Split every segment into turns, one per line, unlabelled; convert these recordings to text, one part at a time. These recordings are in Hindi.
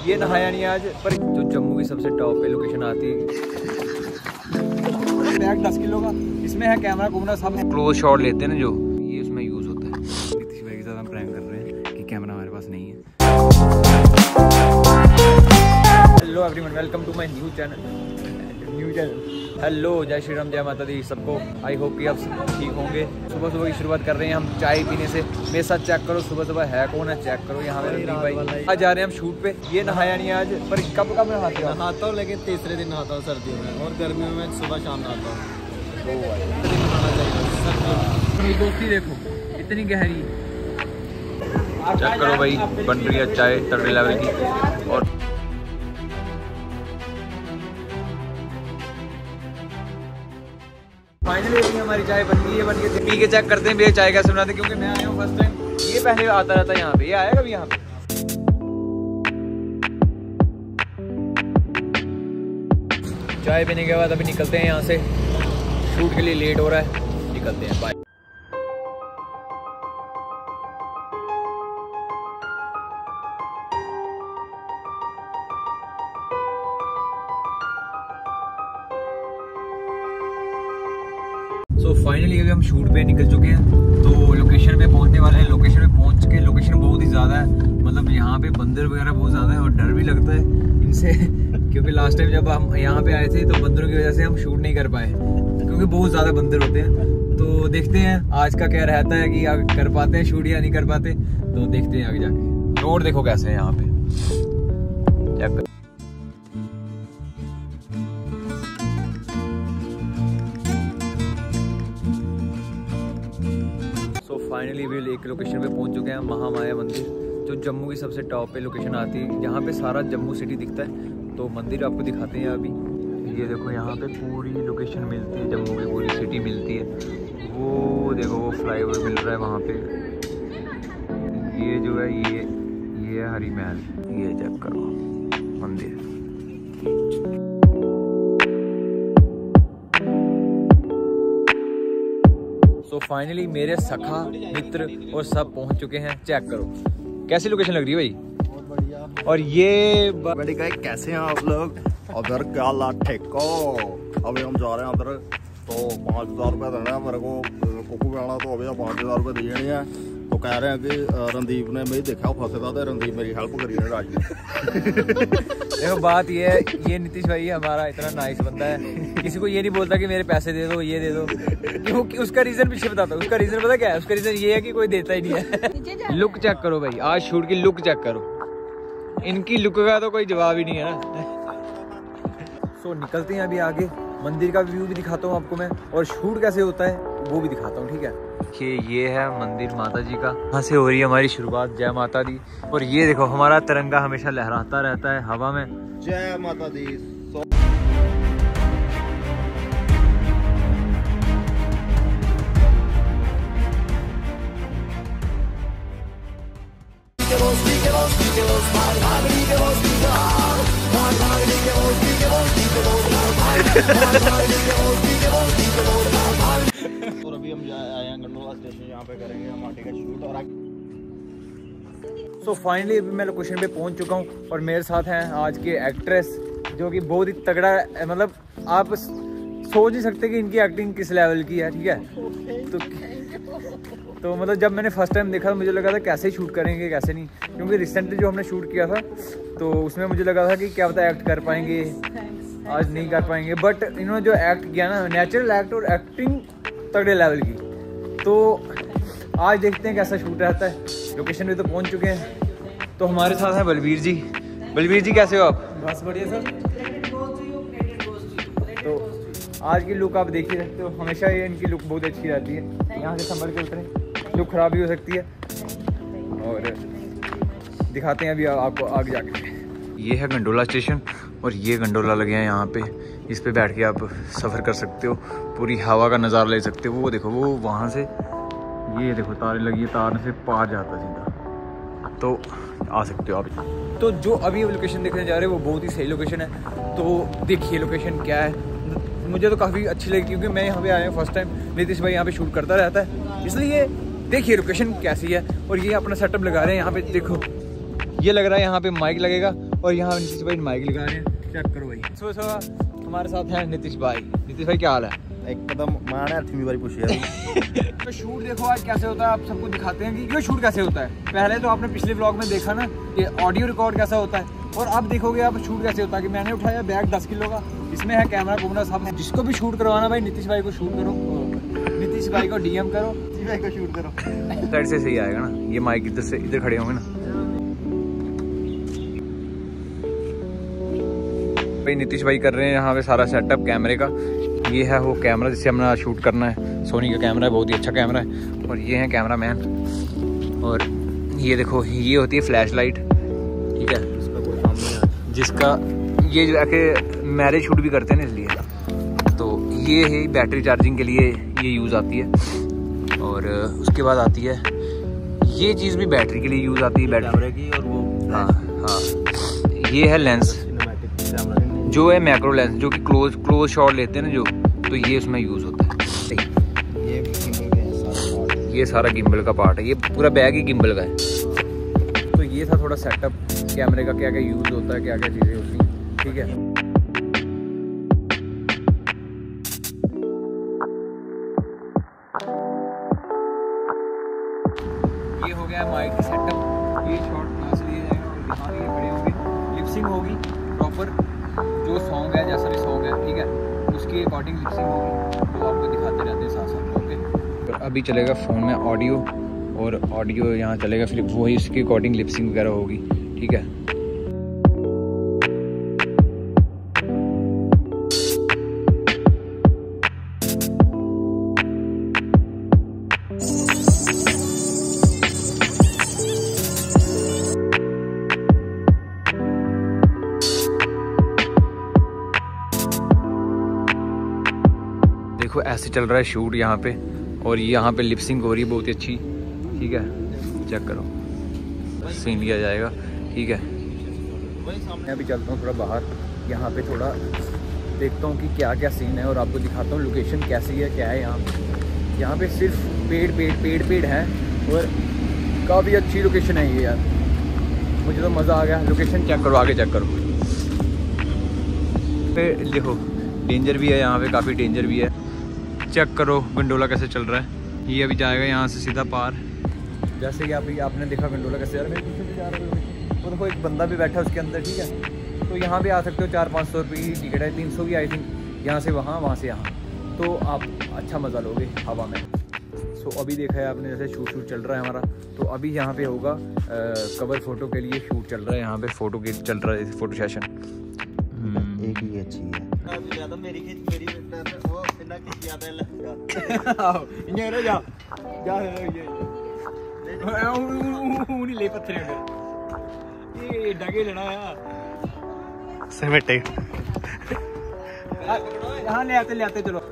ये नहाया नहीं आज, पर जो जम्मू की सबसे टॉप पे लोकेशन आती है। बैग 10 किलो का, इसमें है कैमरा घूमना सब क्लोज शॉट लेते हैं ना, जो ये उसमें यूज होता है। नीतीश भाई के साथ हम प्रैंक कर रहे हैं कि कैमरा हमारे पास नहीं है। Hello everyone, welcome to my new channel. Hello, जय श्री राम, जय माता दी सबको। आई होप कि आप सब ठीक होंगे। सुबह सुबह की शुरुआत कर रहे हैं हम चाय पीने से। मेरे साथ चेक करो सुबह सुबह है कौन है, चेक करो यहाँ पे भाई। आज जा रहे हैं हम शूट पे। ये नहाया नहीं आज, पर कब कब नहाते हो?
नहाता हूँ, लेकिन तीसरे दिन नहाता हूँ सर्दियों में, और गर्मियों में सुबह शाम नहाता हूँ।
मेरी दोस्ती देखो इतनी गहरी। चेक करो भाई, बन रही है चाय तगड़े लेवल की। और फाइनली हमारी चाय बन गई है, पी के चेक करते हैं भैया चाय कैसे बनाते हैं, क्योंकि मैं आया हूँ फर्स्ट टाइम। ये पहले आता रहता है यहाँ पे, ये आया कभी यहाँ पे? चाय पीने के बाद अभी निकलते हैं यहाँ से, शूट के लिए लेट हो रहा है, निकलते हैं। बाय। सो फाइनली अभी हम शूट पे निकल चुके हैं, तो लोकेशन पे पहुंचने वाले हैं। लोकेशन पे पहुंच के, लोकेशन बहुत ही ज़्यादा है, मतलब यहाँ पे बंदर वगैरह बहुत ज़्यादा है और डर भी लगता है इनसे क्योंकि लास्ट टाइम जब हम यहाँ पे आए थे तो बंदरों की वजह से हम शूट नहीं कर पाए, क्योंकि बहुत ज़्यादा बंदर होते हैं। तो देखते हैं आज का क्या रहता है कि कर पाते हैं शूट या नहीं कर पाते, तो देखते हैं आगे जाके। रोड देखो कैसे है यहाँ पे, चेक कर। फाइनली भी एक लोकेशन पे पहुंच चुके हैं, महामाया मंदिर, जो जम्मू की सबसे टॉप पे लोकेशन आती है। यहाँ पे सारा जम्मू सिटी दिखता है, तो मंदिर आपको दिखाते हैं अभी। ये देखो यहाँ पे पूरी लोकेशन मिलती है, जम्मू की पूरी सिटी मिलती है। वो देखो वो फ्लाईओवर मिल रहा है वहाँ पे। ये जो है ये है हरी महल, ये चेक करो मंदिर। तो फाइनली मेरे सखा मित्र और सब पहुंच चुके हैं। चेक करो कैसी लोकेशन लग रही है भाई,
बहुत बढ़िया।
और ये
बड़ी गाय कैसे हैं आप लोग? उधर क्या लाठे को अभी हम जा रहे हैं उधर, तो 5000 रुपये देना है मेरे को, कुकू बनाना, तो अभी 5000 रुपये दिए नहीं है। तो कह रहे हैं कि रणदीप ने मेरी देखा फंसे था, तो रणदीप मेरी हेल्प करी है राज
देखो बात ये है, ये नीतीश भाई हमारा इतना नाइस बंदा है, किसी को ये नहीं बोलता कि मेरे पैसे दे दो, ये दे दो, क्योंकि उसका रीजन पीछे बताता हूँ। उसका रीजन पता क्या है? उसका रीजन ये है कि कोई देता ही नहीं है। लुक चेक करो भाई, आज शूट की लुक चेक करो, इनकी लुक का तो कोई जवाब ही नहीं है ना। सो निकलते हैं अभी आगे, मंदिर का व्यू भी दिखाता हूँ आपको मैं, और शूट कैसे होता है वो भी दिखाता हूँ, ठीक है? देखिए ये है मंदिर माता जी का, यहाँ से हो रही है हमारी शुरुआत। जय माता दी। और ये देखो हमारा तिरंगा हमेशा लहराता रहता है हवा में।
जय माता दी। और अभी हम आए हैं गंडोला स्टेशन, यहाँ पे करेंगे हम आटे का शूट। और
सो फाइनली अभी मैं लोकेशन पे पहुंच चुका हूँ, और मेरे साथ हैं आज के एक्ट्रेस, जो कि बहुत ही तगड़ा है, मतलब आप सोच नहीं सकते कि इनकी एक्टिंग किस लेवल की है, ठीक है? तो मतलब जब मैंने फर्स्ट टाइम देखा मुझे लगा था कैसे शूट करेंगे कैसे नहीं, क्योंकि रिसेंटली जो हमने शूट किया था तो उसमें मुझे लगा था कि क्या पता एक्ट कर पाएंगे, आज नहीं कर पाएंगे, बट इन्होंने जो एक्ट किया ना, नेचुरल एक्ट और एक्टिंग तगड़े लेवल की। तो आज देखते हैं कैसा शूट रहता है। लोकेशन पे तो पहुंच चुके हैं, तो हमारे साथ हैं बलबीर जी। बलबीर जी कैसे हो आप?
बस बढ़िया सर।
तो आज की लुक आप देख ही सकते हो, हमेशा ये इनकी लुक बहुत अच्छी रहती है। यहाँ से संभल के उतरे, लुक खराब भी हो सकती है, और दिखाते हैं अभी आपको आगे जाके। ये है गंडोला स्टेशन, और ये गंडोला लगे हैं यहाँ पे, इस पे बैठ के आप सफ़र कर सकते हो, पूरी हवा का नज़ारा ले सकते हो। वो देखो वो वहाँ से, ये देखो तारे लगी है, तार से पार जाता सीधा, तो आ सकते हो आप। तो जो अभी लोकेशन देखने जा रहे हैं वो बहुत ही सही लोकेशन है, तो देखिए लोकेशन क्या है। मुझे तो काफ़ी अच्छी लगी, क्योंकि मैं यहाँ पे आया हूँ फर्स्ट टाइम, नीतीश भाई यहाँ पे शूट करता रहता है, इसलिए देखिए लोकेशन कैसी है। और ये अपना सेटअप लगा रहे हैं यहाँ पे, देखो ये लग रहा है यहाँ पे माइक लगेगा, और यहाँ नीतीश भाई माइक लगा रहे हैं, चेक करो भाई। सुबह हमारे साथ है नीतीश भाई। नीतीश भाई क्या हाल है?
एकदम माने अठवीं बारी पूछी है।
तो शूट देखो आज कैसे होता है, आप सबको दिखाते हैं कि ये शूट कैसे होता है। पहले तो आपने पिछले व्लॉग में देखा ना कि ऑडियो रिकॉर्ड कैसा होता है, और अब देखोगे आप शूट कैसे होता है। कि मैंने उठाया बैग 10 किलो का, इसमें है कैमरा कुमरा सब। जिसको भी शूट करवाना भाई नीतीश भाई को शूट करो, नीतीश भाई को डीएम करो, नीतीश भाई को शूट करो। साइड से सही आएगा ना, ये माइक इधर से इधर खड़े होंगे ना भाई। नीतीश भाई कर रहे हैं यहाँ पे सारा सेटअप कैमरे का। ये है वो कैमरा जिससे हमने शूट करना है, सोनी का कैमरा है, बहुत ही अच्छा कैमरा है। और ये है कैमरा मैन, और ये देखो ये होती है फ्लैश लाइट, ठीक है, जिसका ये जो आके मैरिज शूट भी करते हैं ना, इसलिए। तो ये है बैटरी चार्जिंग के लिए ये यूज़ आती है। और उसके बाद आती है ये चीज़ भी बैटरी के लिए यूज़ आती है, बैटरी की। और वो हाँ ये है लेंस, जो है मैक्रो लेंस, जो कि क्लोज शॉट लेते हैं ना जो, तो ये उसमें यूज़ होता है। ये सारा गिम्बल का पार्ट है, ये पूरा बैग ही गिम्बल का है। तो ये था थोड़ा सेटअप कैमरे का, क्या क्या यूज़ होता है, क्या क्या चीज़ें होती हैं, ठीक है। ये हो गया माइक सेटअप। ये शॉट कहाँ से लिया जाएगा और दिखा लिए खड़े होंगे, लिपसिंग होगी प्रॉपर, जो सॉन्ग है जैसा भी सॉन्ग है, ठीक है, उसकी अकॉर्डिंग लिपसिंग होगी, तो आपको दिखाते रहते हैं साथ साथ। ओके, तो अभी चलेगा फ़ोन में ऑडियो, और ऑडियो यहाँ चलेगा, फिर वही उसकी अकॉर्डिंग लिपसिंग वगैरह होगी, ठीक है। देखो ऐसे चल रहा है शूट यहाँ पे, और यहाँ पे लिपसिंग हो रही है बहुत ही अच्छी, ठीक है, चेक करो, सीन लिया जाएगा, ठीक है। मैं अभी चलता हूँ थोड़ा बाहर, यहाँ पे थोड़ा देखता हूँ कि क्या क्या सीन है, और आपको दिखाता हूँ लोकेशन कैसी है, क्या है यहाँ पे सिर्फ पेड़ है, और काफ़ी अच्छी लोकेशन है ये यार, मुझे तो मज़ा आ गया। लोकेशन चेक करो, आगे चेक करो। फिर देखो डेंजर भी है यहाँ पे, काफ़ी डेंजर भी है, चेक करो गंडोला कैसे चल रहा है। ये अभी जाएगा यहाँ से सीधा पार, जैसे कि अभी आपने देखा गंडोला कैसे जा रहा है, मेरे पीछे भी जा रहा है, वो देखो एक बंदा भी बैठा है उसके अंदर, ठीक है। तो यहाँ भी आ सकते हो, 400-500 रुपये की टिकट है, 300 की आई थिंक, यहाँ से वहाँ से यहाँ, तो आप अच्छा मज़ा लोगे हवा में। सो अभी देखा है आपने जैसे शूट चल रहा है हमारा, तो अभी यहाँ पे होगा कवर फोटो के लिए शूट चल रहा है, यहाँ पे फोटो के चल रहा है, फोटो सेशन।
एक ही अच्छी है
ले पत्थर ये डगे लेना है
समेटे
यहाँ ले आते चलो।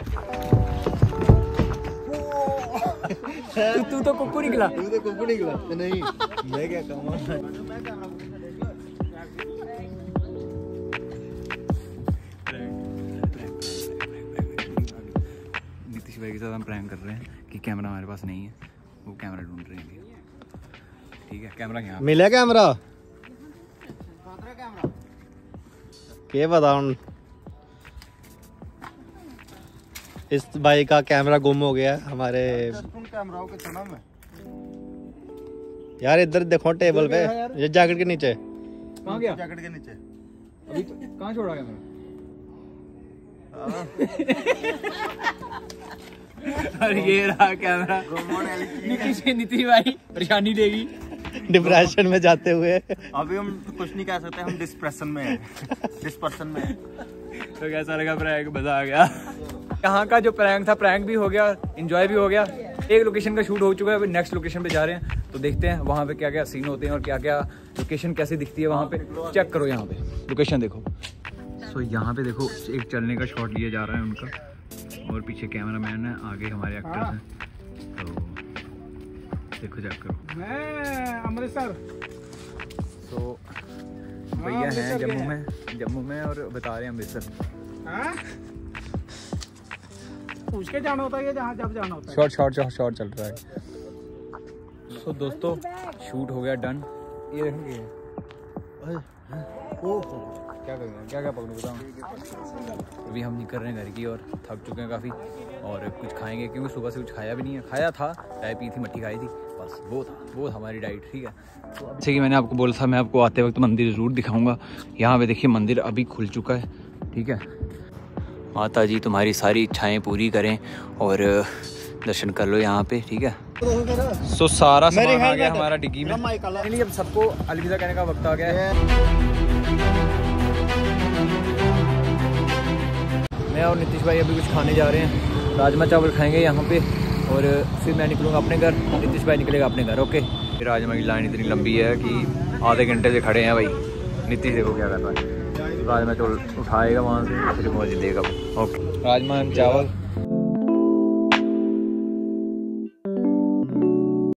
तू तो कुक्कू निकला,
नहीं मैं क्या कहूँ।
नीतीश भाई के साथ हम प्रैंक कर रहे हैं कि कैमरा हमारे पास नहीं है, वो कैमरा ढूंढ रहे हैं, ठीक है। कैमरा यहाँ
मिला कैमरा के बताऊं, इस भाई का कैमरा गुम हो गया हमारे। यार इधर देखो टेबल पे, ये जैकेट के नीचे।
कहाँ गया? जैकेट के नीचे। अभी कहाँ छोड़ा कैमरा? अरे ये रहा कैमरा। नीतीश भाई परेशानी देगी
डिप्रेशन में जाते हुए।
अभी हम कुछ नहीं कह सकते, हम डिस्प्रेशन में हैं, डिस्पर्शन में हैं।
तो कैसा लगा प्रैंक? मजा आ गया। यहाँ का जो प्रैंक था, प्रैंक भी हो गया, एंजॉय भी हो गया। एक लोकेशन का शूट हो चुका है, अभी नेक्स्ट लोकेशन पे जा रहे हैं, तो देखते हैं वहाँ पे क्या क्या सीन होते हैं और क्या क्या लोकेशन कैसे दिखती है वहाँ पे। चेक करो यहाँ पे लोकेशन देखो। सो यहाँ पे देखो एक चलने का शॉट लिया जा रहा है उनका, और पीछे कैमरा मैन है, आगे हमारे एक्टर्स हैं, तो देखो चेक करो।
मैं अमृतसर।
तो भैया हैं जम्मू में और बता रहे हैं अमृतसर।
पूछ के जाना होता है जहाँ जब जाना होता है।
शॉर्ट चल रहा है। तो दोस्तों शूट हो गया डन। ये देखेंगे क्या करेंगे, क्या क्या पकड़ूँ बताऊँ। अभी हम निकल रहे हैं घर की और थक चुके हैं काफ़ी, और कुछ खाएंगे क्योंकि सुबह से कुछ खाया भी नहीं है। खाया था, चाय पी थी, मट्ठी खाई थी, बस वो था हमारी डाइट। ठीक है, तो जैसे कि मैंने आपको बोला था मैं आपको आते वक्त मंदिर ज़रूर दिखाऊंगा। यहाँ पे देखिए मंदिर अभी खुल चुका है। ठीक है, माता जी तुम्हारी सारी इच्छाएं पूरी करें और दर्शन कर लो यहाँ पे। ठीक है, सो सारा सामान आ गया हमारा डिग्गी में। फाइनली अब सबको अलविदा कहने का वक्त आ गया है। मैं और नीतीश भाई अभी कुछ खाने जा रहे हैं, राजमा चावल खाएंगे यहाँ पे, और फिर मैं निकलूँगा अपने घर, नीतीश भाई निकलेगा अपने घर। ओके, राजमा की लाइन इतनी लंबी है कि आधे घंटे से खड़े हैं भाई। नीतीश देखो क्या कर रहा है, राजमा चावल उठाएगा वहाँ से फिर मुझे देगा। ओके, राजमा चावल